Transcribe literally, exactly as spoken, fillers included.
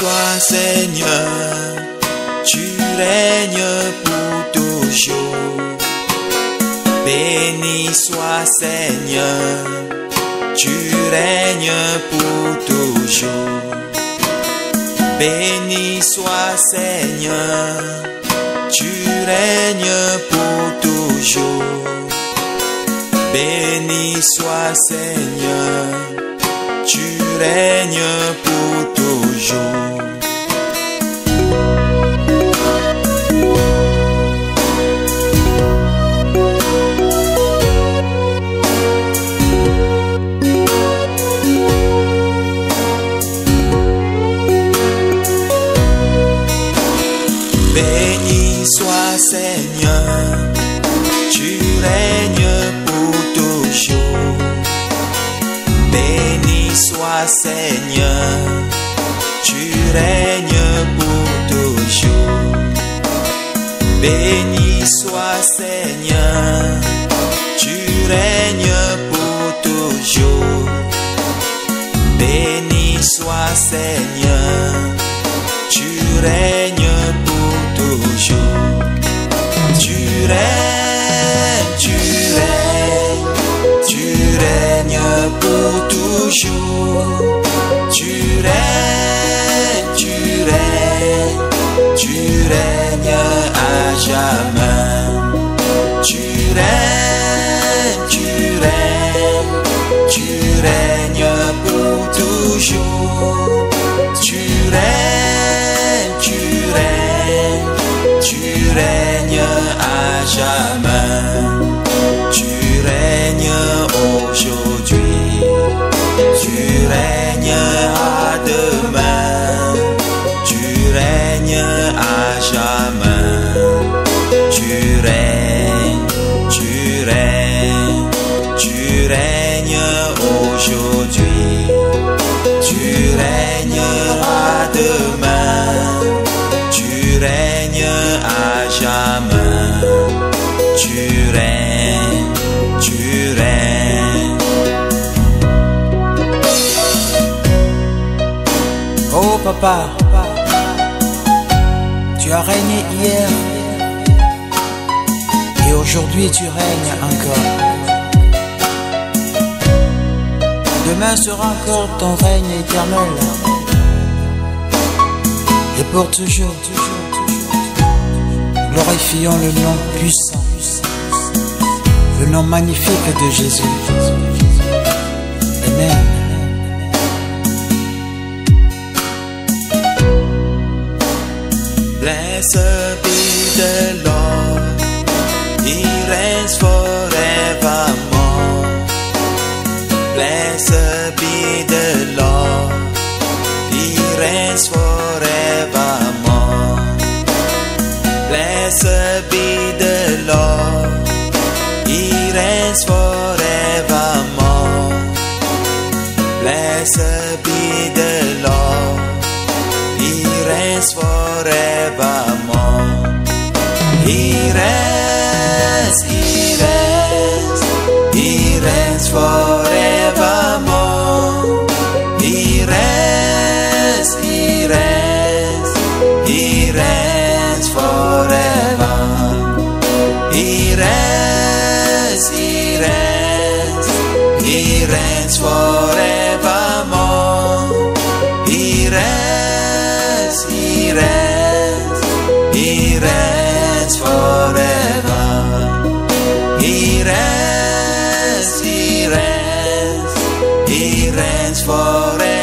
sois Seigneur, tu règnes pour toujours. Béni sois Seigneur, tu règnes pour toujours. Béni sois Seigneur, tu règnes pour toujours. Béni sois Seigneur, tu règnes pour toujours. Béni sois Seigneur, tu règnes pour toujours. Béni sois Seigneur, tu règnes pour toujours. Béni sois Seigneur, tu règnes pour toujours. Béni sois Seigneur, tu règnes pour toujours. Tu règnes, tu règnes, tu règnes pour toujours. Tu règnes, tu règnes, tu règnes à jamais. Tu règnes, tu règnes, tu règnes pour toujours. Tu règnes, tu règnes, tu règnes à jamais. Tu règnes aujourd'hui, tu règnes à demain. Tu règnes à jamais. Tu règnes, tu règnes, tu règnes aujourd'hui. Tu régneras demain, tu règnes à jamais. Tu règnes, tu règnes. Oh papa, tu as régné hier et aujourd'hui tu règnes encore. Demain sera encore ton règne éternel et pour toujours. Glorifions le nom puissant, le nom magnifique de Jésus. Amen. Blessed be the Lord, He reigns forevermore. Blessed be the Lord, He reigns forevermore. Blessed be the Lord, He reigns forevermore. Blessed be the Lord, He reigns forevermore. He reigns, He reigns, He reigns forevermore. He reigns, He reigns, He reigns forever. He reigns, He reigns, He reigns forevermore. He reigns, He reigns, He reigns forever. He reigns, He reigns, He reigns forever.